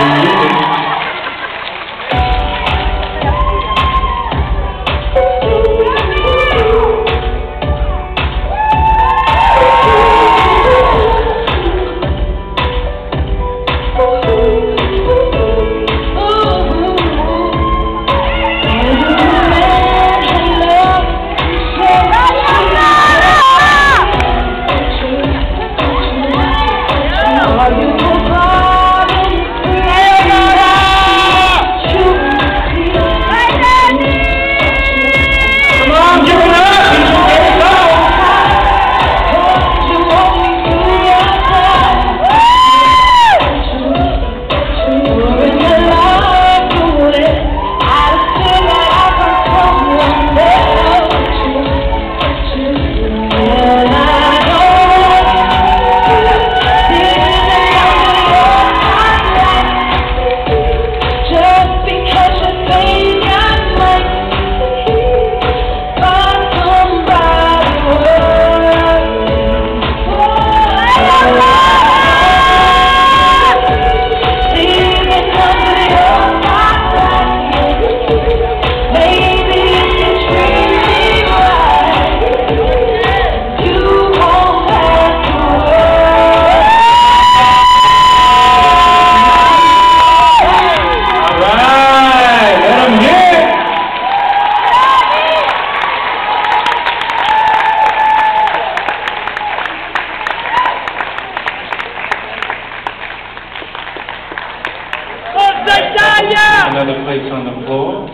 Another place on the floor.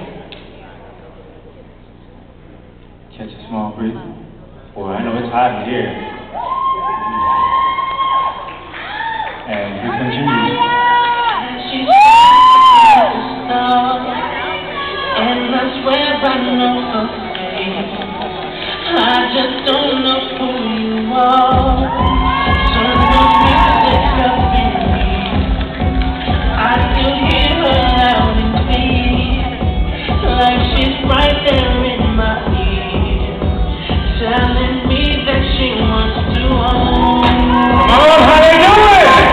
Catch a small breeze. Boy, I know it's hot in here. And here comes your music. She's and I swear I know her face. I just don't know who you are. Turn the music up in me. I still hear her loud and clear, like she's right there in my ear, telling me that she wants to own. Come on, how you doing?